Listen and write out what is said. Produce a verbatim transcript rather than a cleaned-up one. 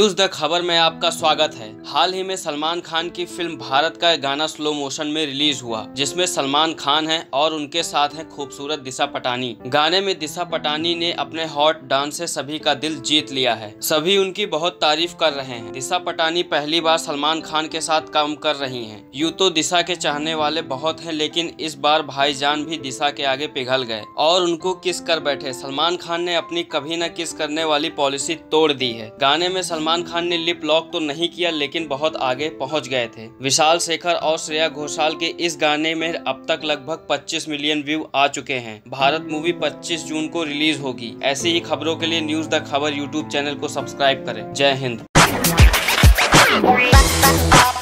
News the खबर में आपका स्वागत है। हाल ही में सलमान खान की फिल्म भारत का गाना स्लो मोशन में रिलीज हुआ, जिसमें सलमान खान हैं और उनके साथ हैं खूबसूरत दिशा पटानी। गाने में दिशा पटानी ने अपने हॉट डांस से सभी का दिल जीत लिया है। सभी उनकी बहुत तारीफ कर रहे हैं। दिशा पटानी पहली बार सलमान खान के साथ काम कर रही हैं। यूं तो दिशा के चाहने वाले बहुत हैं, लेकिन इस बार भाईजान भी दिशा के आगे पिघल गए और उनको किस कर बैठे। सलमान खान ने अपनी कभी न किस करने वाली पॉलिसी तोड़ दी है। गाने में सलमान खान ने लिप लॉक तो नहीं किया, लेकिन बहुत आगे पहुंच गए थे। विशाल शेखर और श्रेया घोषाल के इस गाने में अब तक लगभग पच्चीस मिलियन व्यू आ चुके हैं। भारत मूवी पच्चीस जून को रिलीज होगी। ऐसी ही खबरों के लिए news the Khabar YouTube channel को सब्सक्राइब करें। जय हिंद।